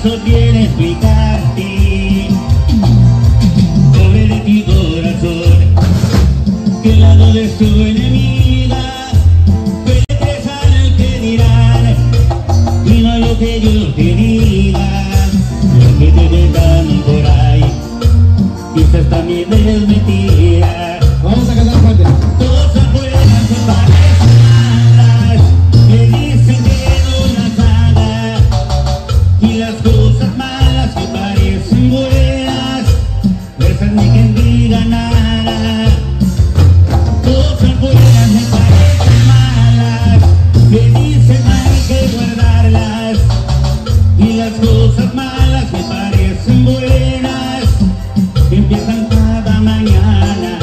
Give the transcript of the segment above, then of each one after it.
eso viene a explicarte, pobre de ti corazón, que al lado de su enemiga puede pensar el que dirán, y no lo que yo te diga, lo que te cuentan por ahí, quizás también es mentira. Vamos a cantar fuerte. Cosas buenas que parecen malas, que dicen que no las haga, y las cosas malas que parecen buenas, esas ni quien diga nada. Cosas buenas que parecen malas, que dicen hay que guardarlas, y las cosas malas que parecen buenas, empiezan cada mañana.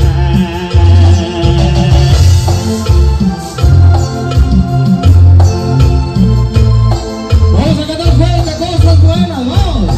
Vamos a cantar fuerte, cosas buenas, vamos.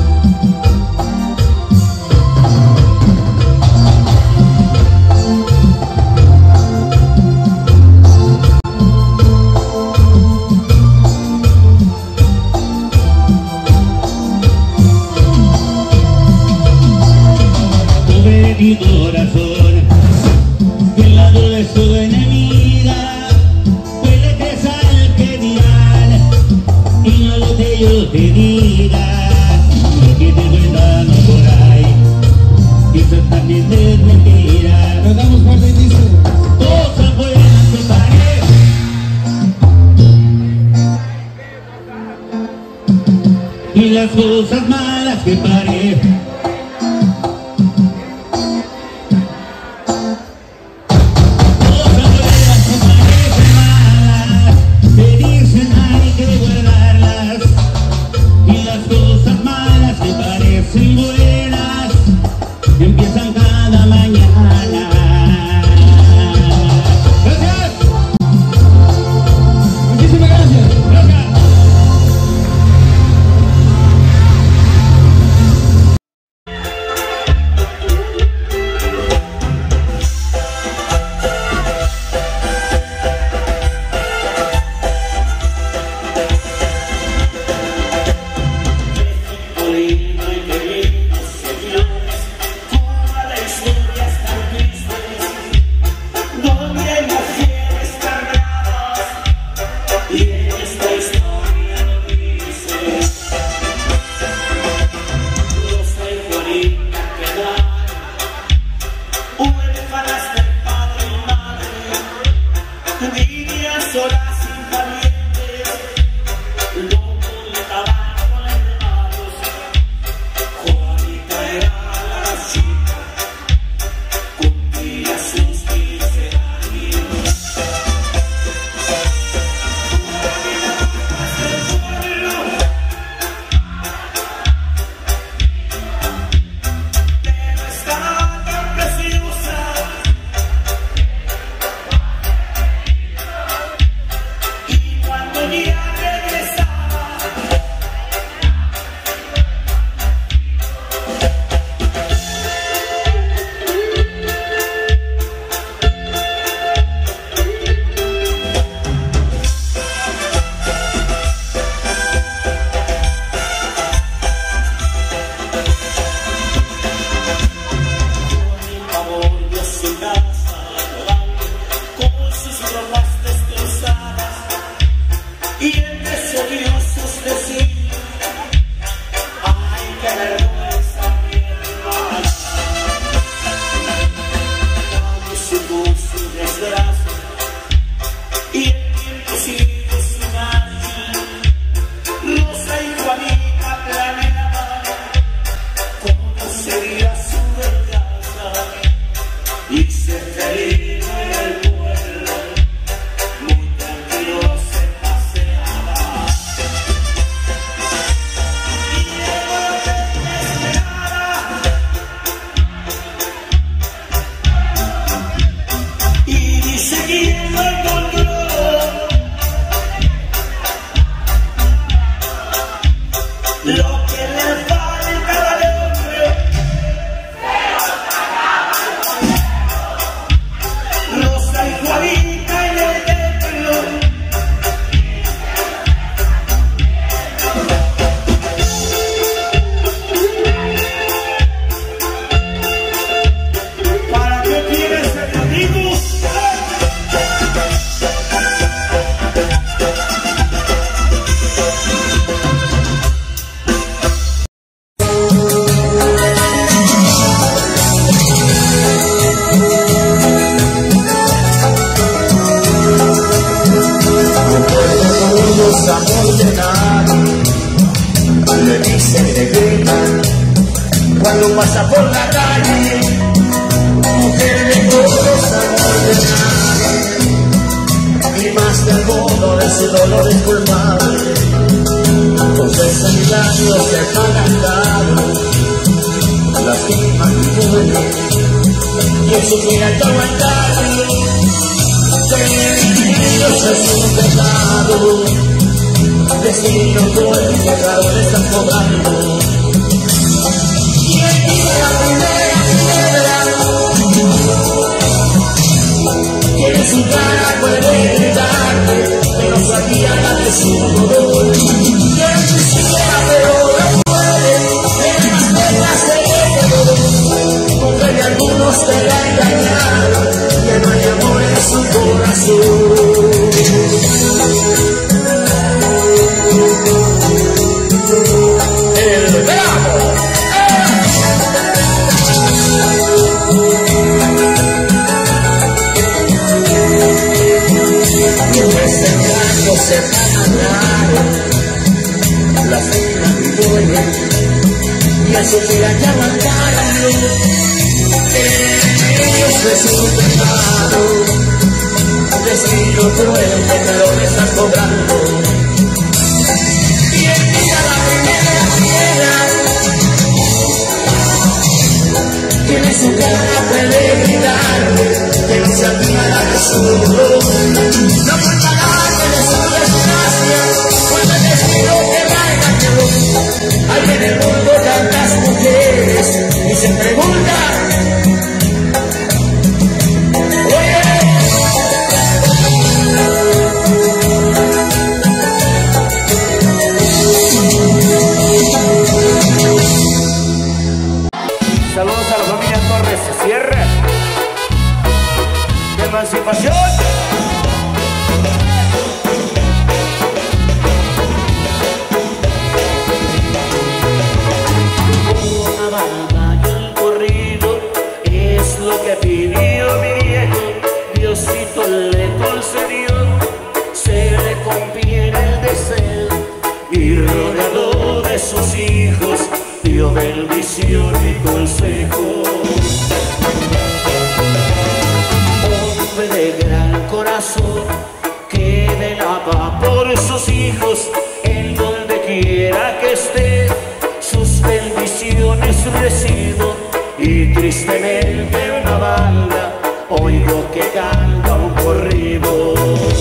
Pobre mi corazón, que al lado de su enemiga puede pesar el que dirán, y no lo que yo te diga, lo que te cuentan por ahí, quizás también es mentira. Cantamos fuerte y dice: Cosas buenas que parecen, y las cosas malas que parecen. Empiezan cada mañana. Gracias. muchísimas gracias. Gracias. pasa por la calle, mujer de todos, amor de nadie, y más del mundo de su dolor es culpable. Con 60 años se pagan caro, lastima y duele, y eso que hay que aguantarlo. Dios es un pecado, destino cruel que claro le están cobrando. ¿Quién tira la primera piedra? ¿Quién en su cara puede gritarte que no sabía la de su dolor? ¿Quién quisiera pero no puede? ¿Quién más penas se quedó? Porque de algunos te la engañaron, que no hay amor en su corazón. El bravo. Se pagaron, las penas y duele, y eso que hay que aguantarlo. Dios es un pecado, destino cruel que te lo estás cobrando. ¿Quién tira la primera piedra? ¿Quién en su cara puede gritar que no se admira de su dolor? No puede pagar de su desgracia, cuando el destino que la engañó. Hay en el mundo tantas mujeres y se preguntan, saludos a la familia Torres Sierra. Emancipación. Una banda y un corrido es lo que pidió mi viejo. Diosito le concedió, se le cumpliera el deseo y rodeado de sus hijos dio bendición y consejo. Hombre de gran corazón que velaba por sus hijos, en donde quiera que esté, sus bendiciones recibo. Y tristemente una banda oigo que canta un corrido.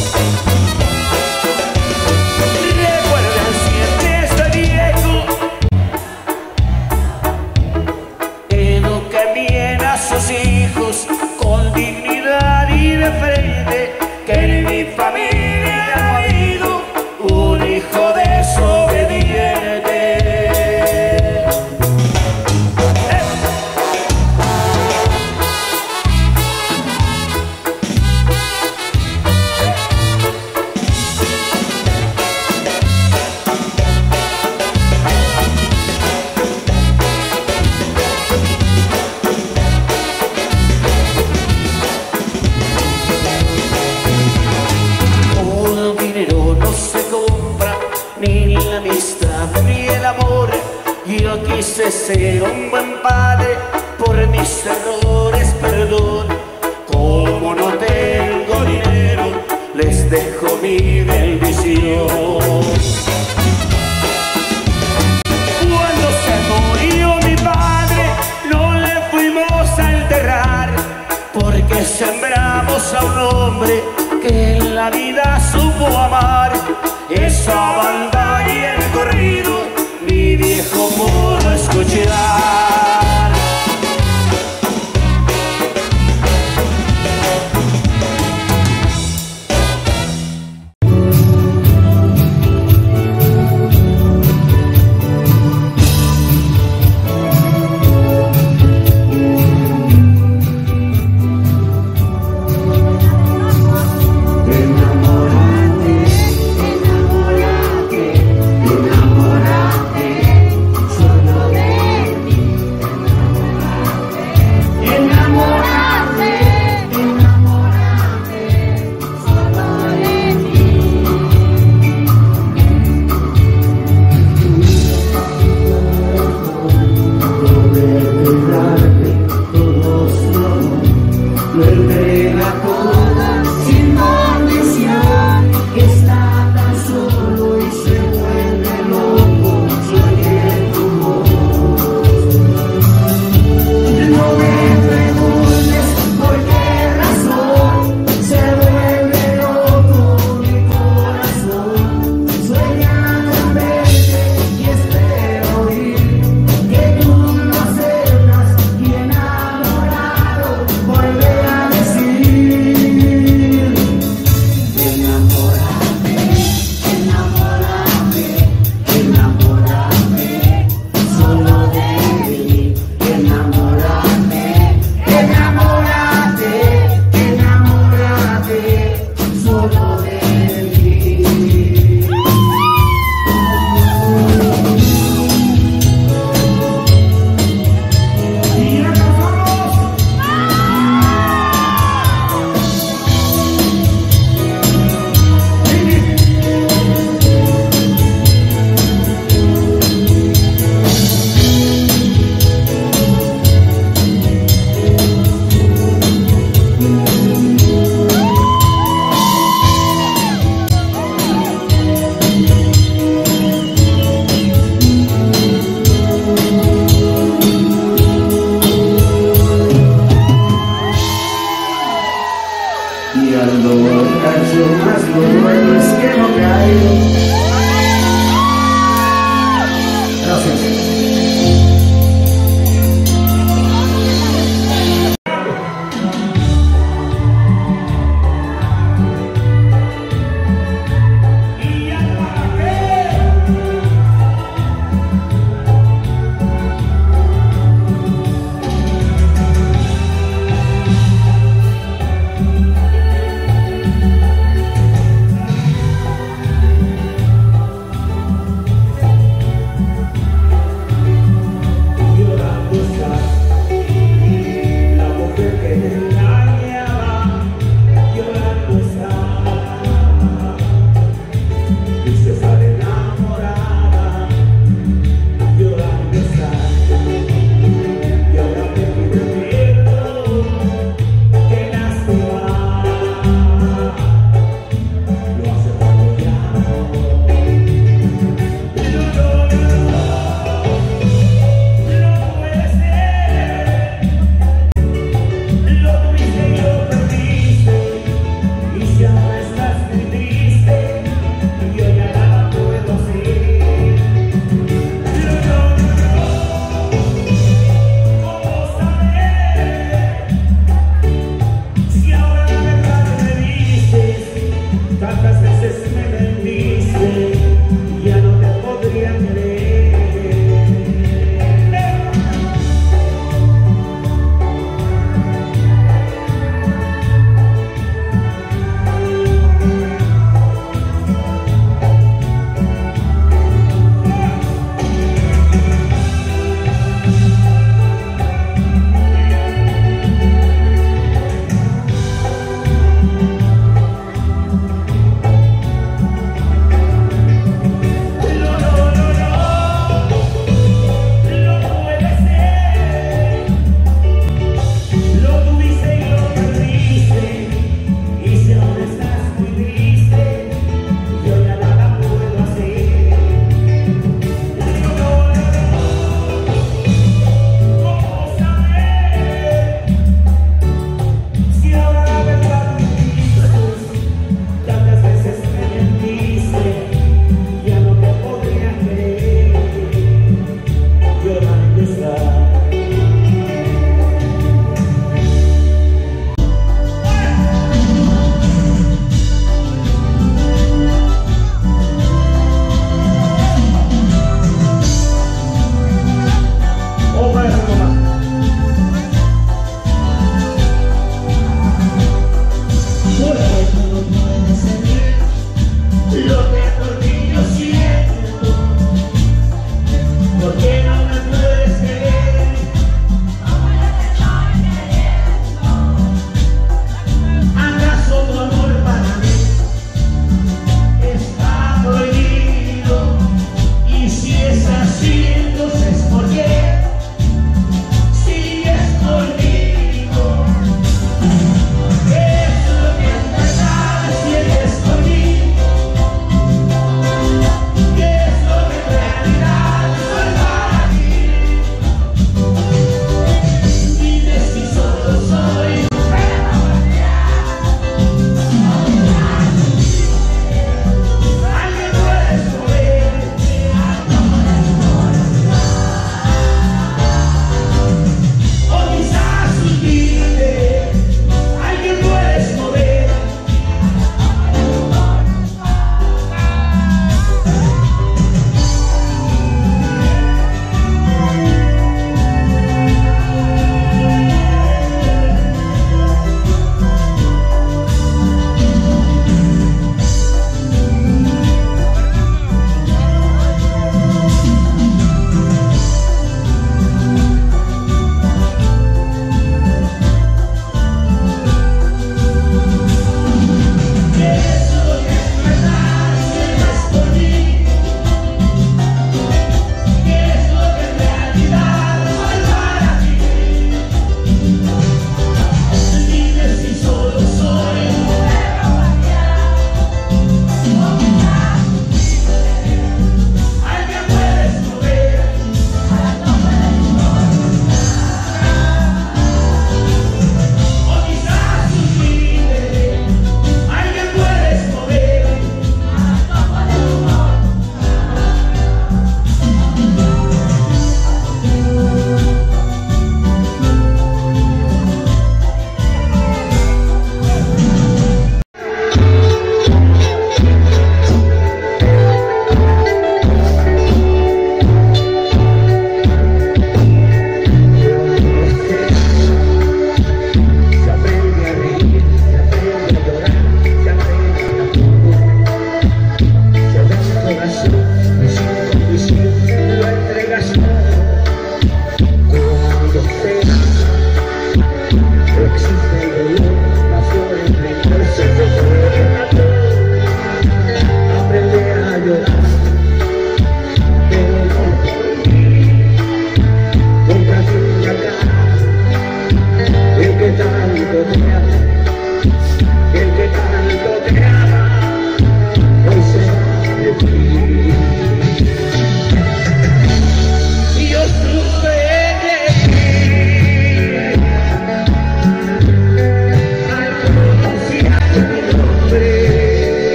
Sus hijos con dignidad y de frente, que en mi familia ha habido un hijo desobediente. Yo quise ser un buen padre, por mis errores perdón. Como no tengo dinero, les dejo mi bendición. Cuando se murió mi padre, no le fuimos a enterrar, porque sembramos a un hombre que en la vida supo amar. Esa banda y el corrido mi viejo pudo escuchar. Enamórate,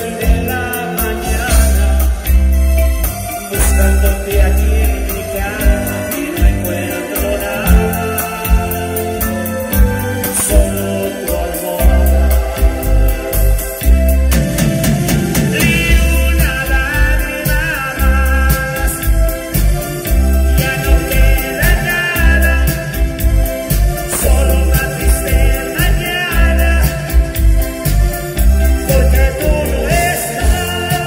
de la mañana, buscándote aquí en mi cama y no encuentro nada, solo tu almohada. Ni una lágrima más, ya no queda nada, solo una triste mañana, porque tú no estás.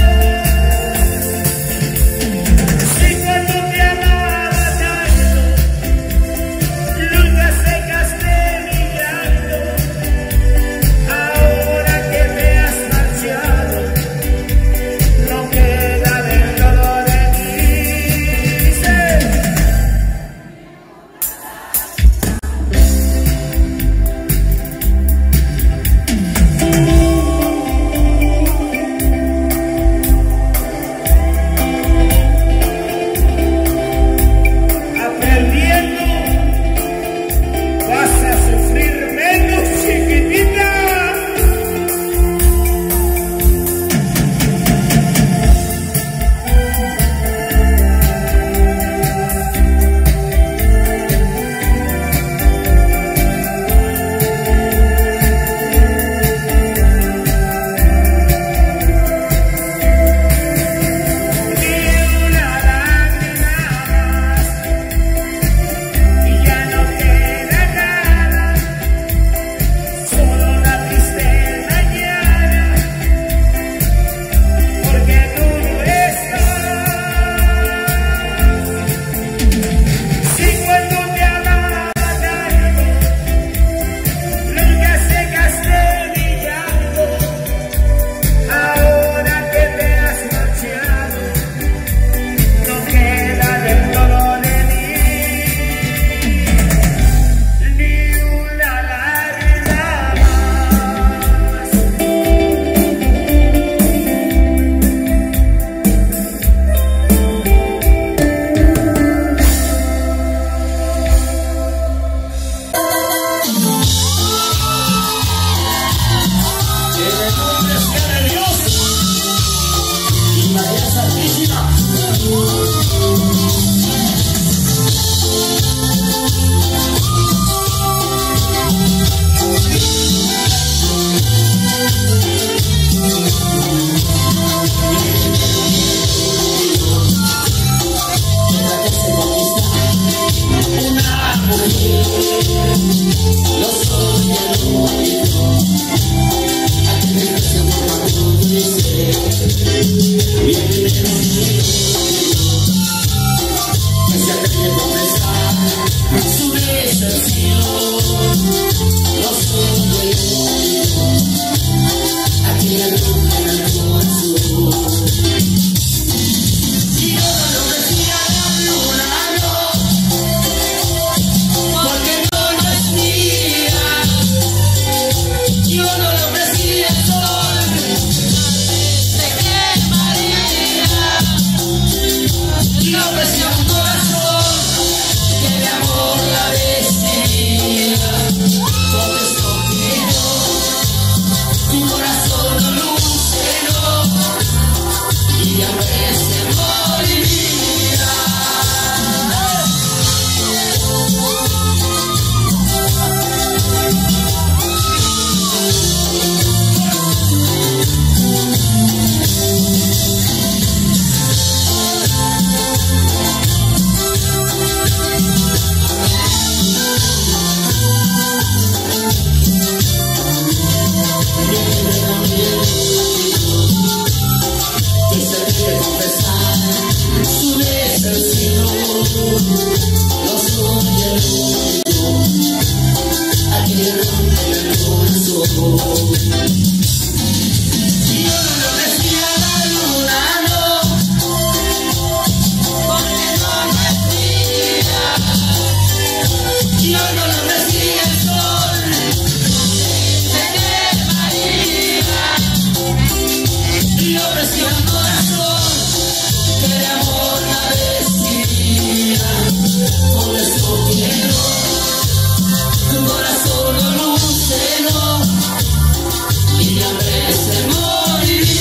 Si cuando te amaba tanto, nunca secaste mi llanto, ahora que te has marchado, no queda del todo de mí. Aprendiendo, vas a sufrir menos, chiquitita. Ni una lágrima más, y ya no queda nada, solo una triste mañana, porque tú no estás. Si cuando te amaba tanto, nunca secaste mi llanto, ahora que te has marchado, no queda del todo de mí, ni una lágrima más. Que le nombres que de Dios y María Santísima. Una mujer, yo soy el único, a quien me seguro tú dices, mi primero que se atreve a confesar su decepción. Yo soy el único, a quien le rompen el corazón. Y yo no lo decía a la luna, no, porque no lo es mía. Yo no le ofrecí el sol, se quemaría. Le ofrecí un corazón que de amor la vestía. Por eso quiero tu corazón lúcero y de hambre se moriría. Que se quiere confesar su decepción. No soy el único a quien le rompe el corazón. Y yo no le ofrecí a la luna, no, porque no lo es mía. Yo no le ofrecí el sol, se quemaría. Y le ofrecí un corazón que de amor la vestía. Por eso quiero un corazón lúcero y de hambre se moriría.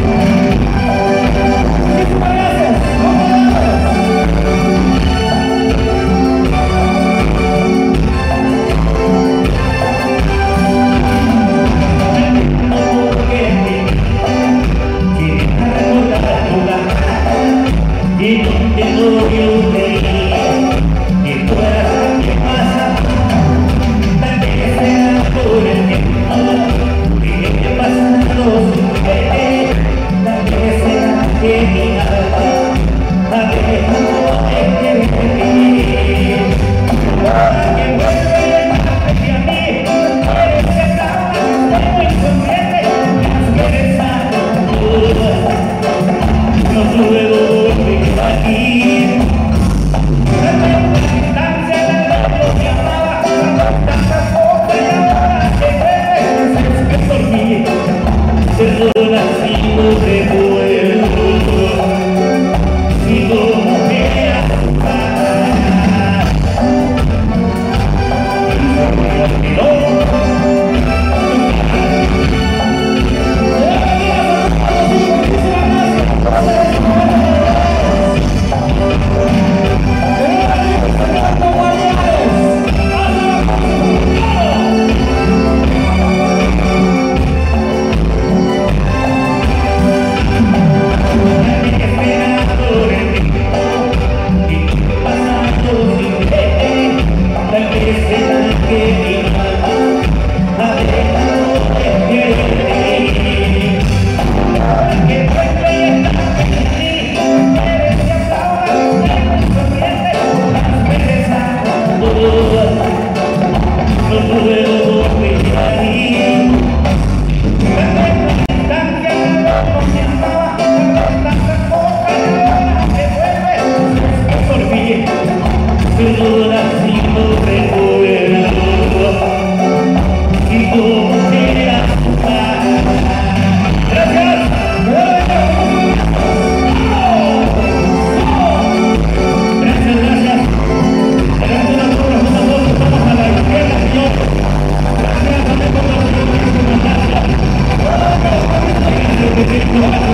No.